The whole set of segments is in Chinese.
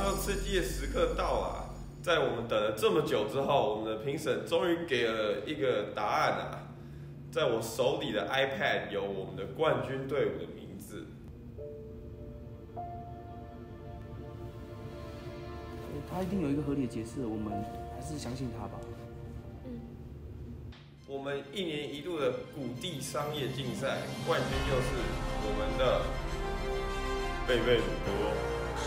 又刺激的时刻到了。在我们等了这么久之后，我们的评审终于给了一个答案啊！在我手里的 iPad 有我们的冠军队伍的名字。 他一定有一个合理的解释，我们还是相信他吧。 我们1年1度的谷地商业竞赛冠军就是我们的贝贝鲁多。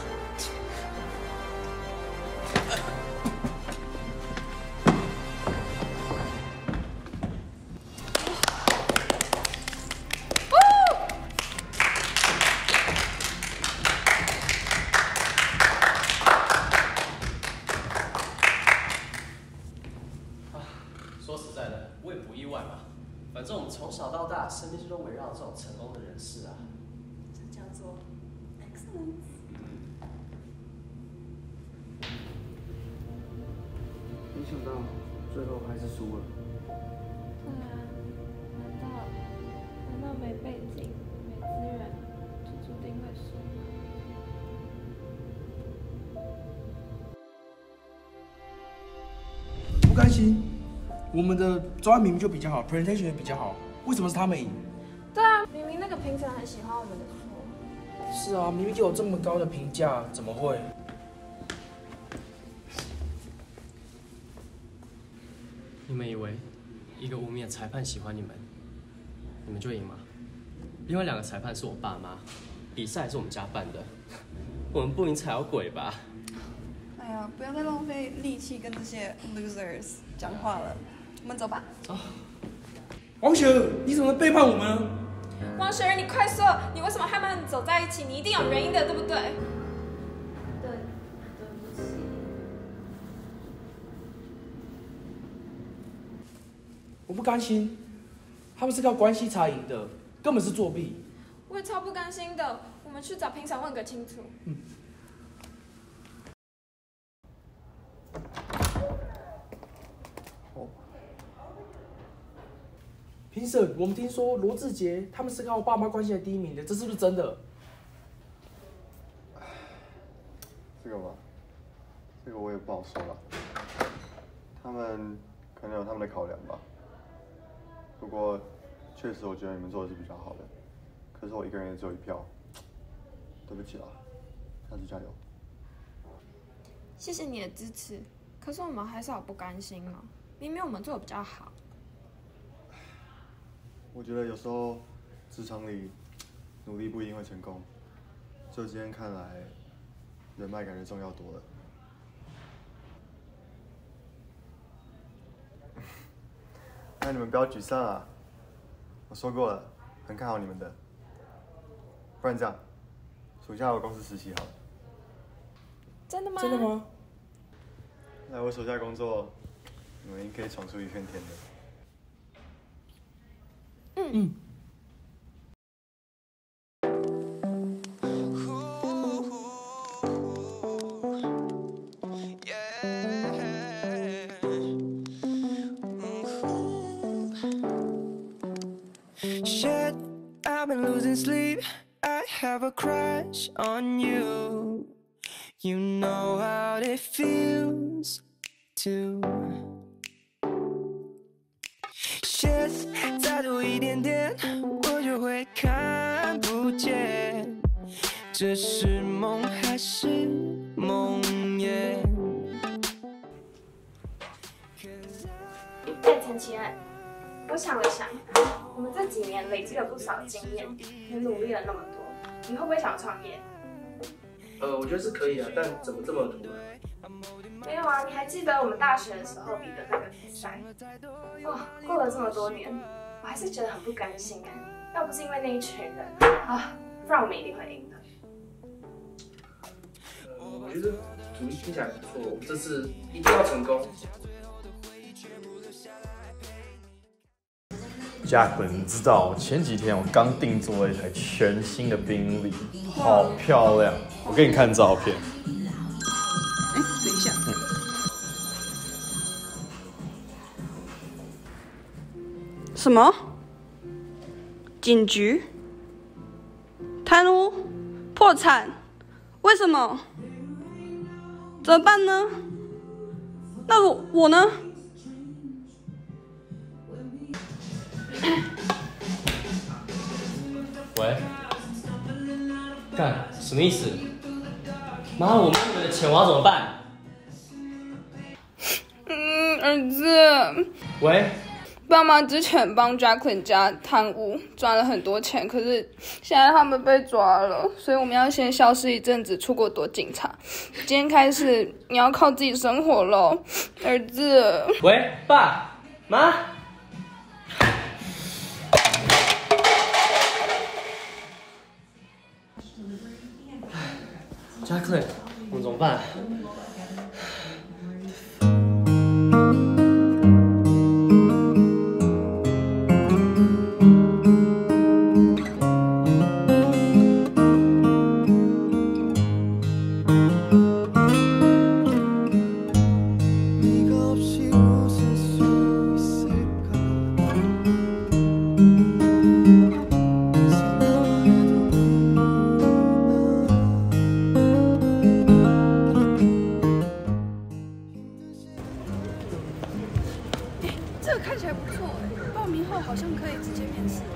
说实在的，我也不意外嘛。反正我们从小到大，身边就都围绕这种成功的人士啊。 这叫做 excellence。 没想到最后还是输了。 对啊，难道没背景、没资源，就注定会输吗？ 不甘心，我们的专案明明就比较好 ，presentation 也比较好，为什么是他们赢？ 对啊，明明那个评审很喜欢我们的错。 是啊，明明就有这么高的评价，怎么会？ 你们以为一个无名的裁判喜欢你们，你们就赢吗？另外2个裁判是我爸妈，比赛还是我们家办的，我们不赢才有鬼吧？ 哎呀，不要再浪费力气跟这些 losers 讲话了，我们走吧。 走。 王雪儿，你怎么能背叛我们呢？ 王雪儿，你快说，你为什么和他们走在一起？你一定有原因的，对不对？ 对不起。 我不甘心，他们是靠关系才赢的，根本是作弊。 我也超不甘心的，我们去找评审问个清楚。 评审，我们听说罗志杰他们是靠爸妈关系来第1名的，这是不是真的？ 这个吧，这个我也不好说了。他们可能有他们的考量吧。不过，确实我觉得你们做的是比较好的。可是我一个人也只有1票，对不起啦，下次加油。 谢谢你的支持，可是我们还是好不甘心哦。明明我们做的比较好。 我觉得有时候职场里努力不一定会成功，就今天看来，人脉感觉重要多了。那你们不要沮丧啊！我说过了，很看好你们的。不然这样，暑假我公司实习好了。 真的吗？ 真的吗？ 来我手下工作，你们应该可以闯出一片天的。 Shit, I've been losing sleep. I have a crush on you. You know how it feels to. Shit, 再多一点点，我就会看不见，这是梦还是梦魇？ 陈其安，我想了想，我们这几年累积了不少经验，也努力了那么多，你会不会想创业？ 我觉得是可以啊，但怎么这么突然？ 没有啊，你还记得我们大学的时候比的那个比赛？哦，过了这么多年，我还是觉得很不甘心哎。要不是因为那一群人啊，不然我们一定会赢的。 我觉得主意听起来不错，我们这次一定要成功。 Jack， 你知道前几天我刚定做了一台全新的宾利，好漂亮！我给你看照片。 等一下。什么？警局？贪污？破产？为什么？ 怎么办呢？那我呢？ 喂，干什么意思？妈，我没有你们的钱，我要怎么办？ 儿子。 喂。 爸妈之前帮 Jacqueline 家贪污赚了很多钱，可是现在他们被抓了，所以我们要先消失一阵子，出国躲警察。今天开始你要靠自己生活咯，儿子。 喂，爸妈。Jacqueline， 我们怎么办？ 这个看起来不错报名后好像可以直接面试。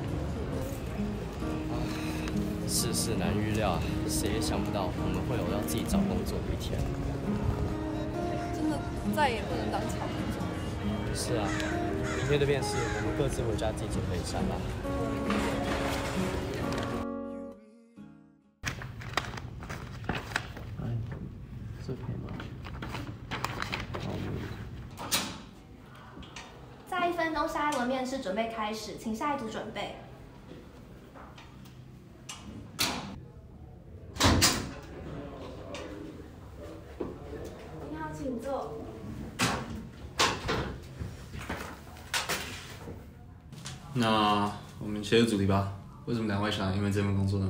世事难预料啊，谁也想不到我们会有要自己找工作的一天。 真的再也不能当草莓族。 是啊，明天的面试，我们各自回家自己准备一下吧。这可以吗？ 再1分钟，下一轮面试准备开始，请下一组准备。你好，请坐。 那我们切入主题吧。为什么两位想因为这份工作呢？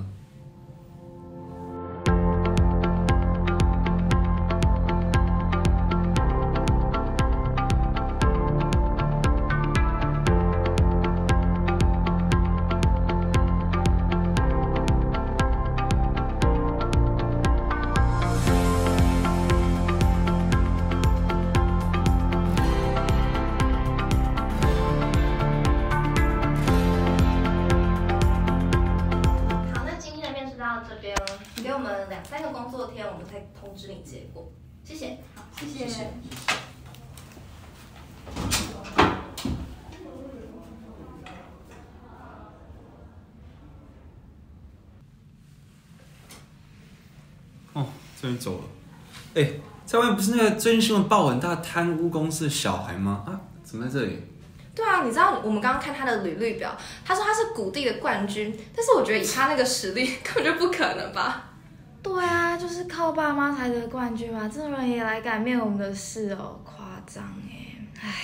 你给我们2、3个工作天，我们才通知你结果。谢谢。好，谢谢。 哦，终于走了。哎，在外面不是那个最近新闻爆很大贪污公司的小孩吗？啊，怎么在这里？ 对啊，你知道我们刚刚看他的履历表，他说他是谷地的冠军，但是我觉得以他那个实力，根本就不可能吧？ 对啊，就是靠爸妈才得冠军嘛，这种人也来改变我们的事哦，夸张哎，唉。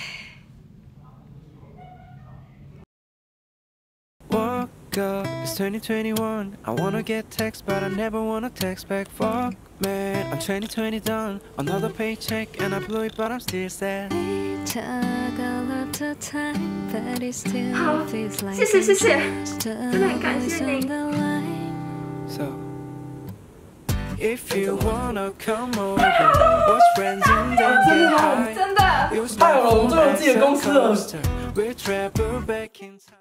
Woke up, it's 2021. I wanna get text, but I never wanna text back. Fuck, man, I'm 2020 done. Another paycheck, and I blew it, but I'm still sad. 好，谢谢谢谢，真的很感谢你。 So, if you wanna come over, watch friends and then get high. 真的，太好了，我们终于有自己的公司了。 We'll travel back in time.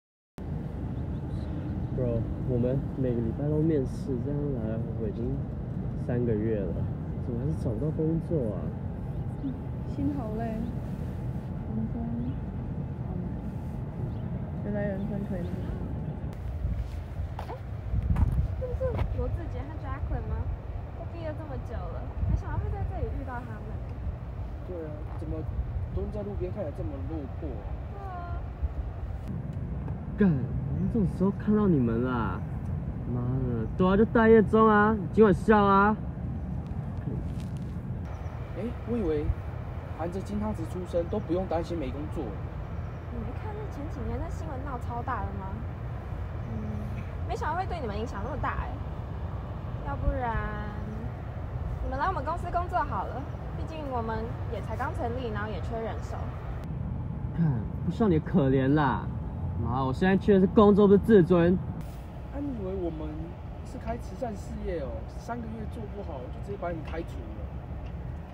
Bro， 我们每个礼拜都面试，这样来来回回已经3个月了，怎么还是找不到工作啊？ 心好累，人生好难，原来人生可以那么难。这不是罗志杰和 Jacqueline 吗？都毕业这么久了，没想到会在这里遇到他们。 对啊，怎么蹲在路边看起来这么落魄啊？ 对啊。 干，这种时候看到你们啦！妈的，对啊，就待业中啊，今晚笑啊！ 哎，我以为含着金汤匙出生都不用担心没工作。 你没看那前几年那新闻闹超大的吗？没想到会对你们影响那么大哎。要不然你们来我们公司工作好了，毕竟我们也才刚成立，然后也缺人手。 看，不需要你可怜啦！妈，我现在缺的是工作，不是自尊。 你以为我们是开慈善事业哦？3个月做不好就直接把你开除了？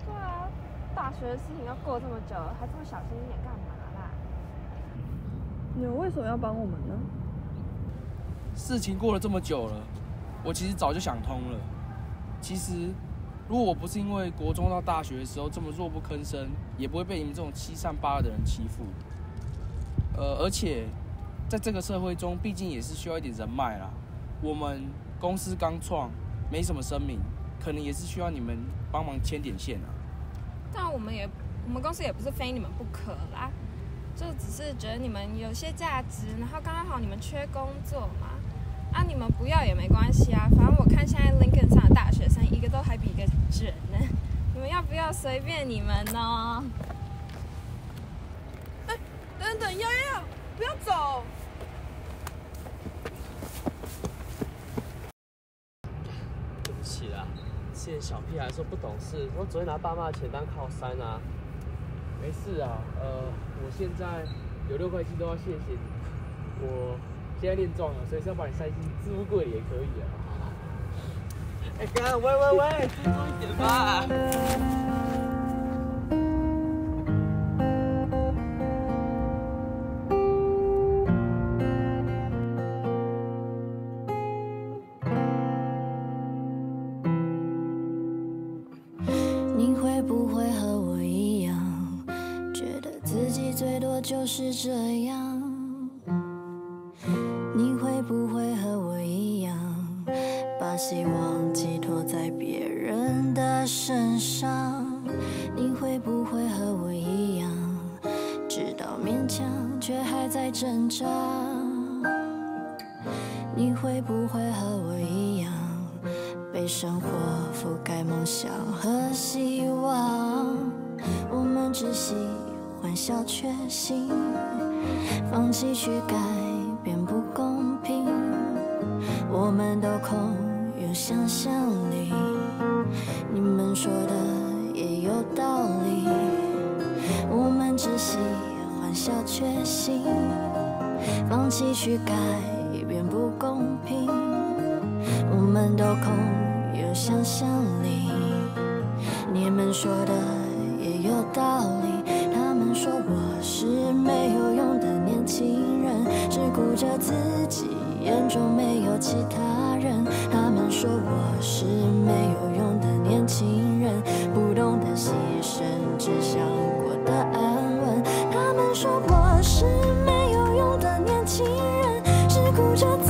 对啊，大学的事情要过这么久了，还这么小心一点干嘛啦？你们为什么要帮我们呢？ 事情过了这么久了，我其实早就想通了。其实，如果我不是因为国中到大学的时候这么弱不吭声，也不会被你们这种欺善扒恶的人欺负。而且，在这个社会中，毕竟也是需要一点人脉啦。我们公司刚创，没什么声名，可能也是需要你们帮忙牵点线啊。 但我们公司也不是非你们不可啦，就只是觉得你们有些价值，然后刚好你们缺工作嘛。啊，你们不要也没关系啊，反正我看现在 LinkedIn 上的大学生一个都还比一个准呢。你们要不要随便你们呢？ 等等，要，不要走！ 对不起啦，之前小屁孩说不懂事，我只会拿爸妈的钱当靠山啊。没事啊，我现在有6块7都要谢谢你。我现在练壮了，所以是要把你塞进置物柜里也可以啊。哎，干，喂，注意一点吧。 你会不会和我一样，觉得自己最多就是这样？你会不会和我一样，把希望寄托在别人的身上？你会不会和我一样，知道勉强却还在挣扎？你会不会和我一样，被生活覆盖梦想和希望？我们只喜欢小确幸，放弃去改变不公平。我们都空有想象力，你们说的也有道理。我们只喜欢小确幸，放弃去改变不公平。我们都空有想象力，你们说的也有道理。他们说我是没有用的年轻人，只顾着自己，眼中没有其他人。他们说我是没有用的年轻人，不懂得牺牲，只想过得安稳。他们说我是没有用的年轻人，只顾着自己。